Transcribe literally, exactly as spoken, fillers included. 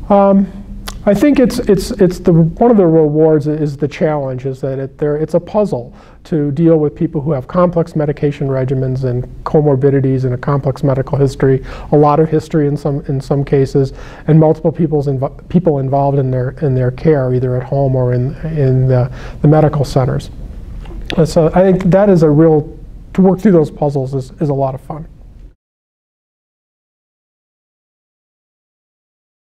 Um, I think it's it's it's the one of the rewards is the challenge is that it there it's a puzzle to deal with people who have complex medication regimens and comorbidities and a complex medical history, a lot of history in some in some cases, and multiple people's invo people involved in their in their care, either at home or in in the, the medical centers. And so I think that is a real to work through those puzzles is is a lot of fun.